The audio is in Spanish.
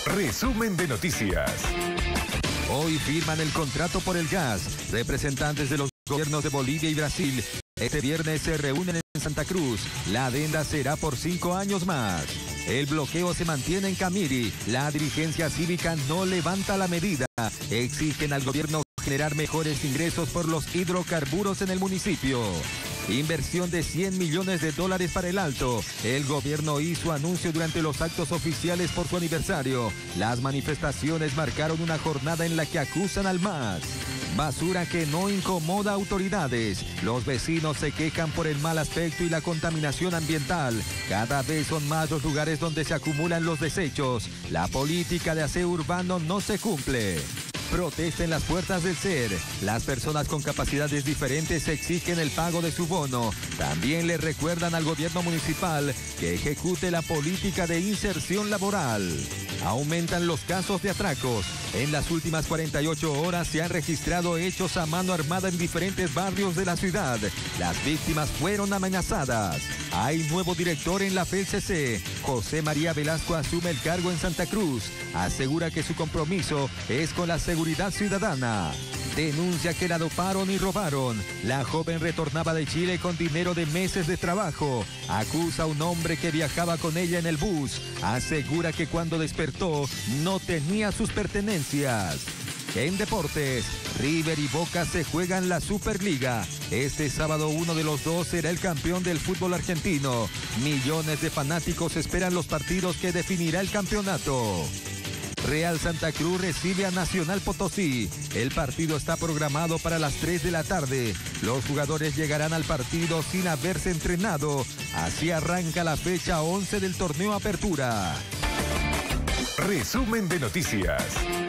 Resumen de noticias. Hoy firman el contrato por el gas. Representantes de los gobiernos de Bolivia y Brasil este viernes se reúnen en Santa Cruz. La adenda será por 5 años más. El bloqueo se mantiene en Camiri. La dirigencia cívica no levanta la medida. Exigen al gobierno generar mejores ingresos por los hidrocarburos en el municipio. Inversión de $100 millones para el Alto. El gobierno hizo anuncio durante los actos oficiales por su aniversario. Las manifestaciones marcaron una jornada en la que acusan al MAS. Basura que no incomoda a autoridades. Los vecinos se quejan por el mal aspecto y la contaminación ambiental. Cada vez son más los lugares donde se acumulan los desechos. La política de aseo urbano no se cumple. Protesta en las puertas del SER. Las personas con capacidades diferentes exigen el pago de su bono. También le recuerdan al gobierno municipal que ejecute la política de inserción laboral. Aumentan los casos de atracos. En las últimas 48 horas se han registrado hechos a mano armada en diferentes barrios de la ciudad. Las víctimas fueron amenazadas. Hay nuevo director en la FELCC. José María Velasco asume el cargo en Santa Cruz. Asegura que su compromiso es con la seguridad ciudadana. Denuncia que la doparon y robaron. La joven retornaba de Chile con dinero de meses de trabajo. Acusa a un hombre que viajaba con ella en el bus. Asegura que cuando despertó no tenía sus pertenencias. En deportes, River y Boca se juegan la Superliga. Este sábado uno de los dos será el campeón del fútbol argentino. Millones de fanáticos esperan los partidos que definirá el campeonato. Real Santa Cruz recibe a Nacional Potosí. El partido está programado para las 3 de la tarde. Los jugadores llegarán al partido sin haberse entrenado. Así arranca la fecha 11 del torneo Apertura. Resumen de noticias.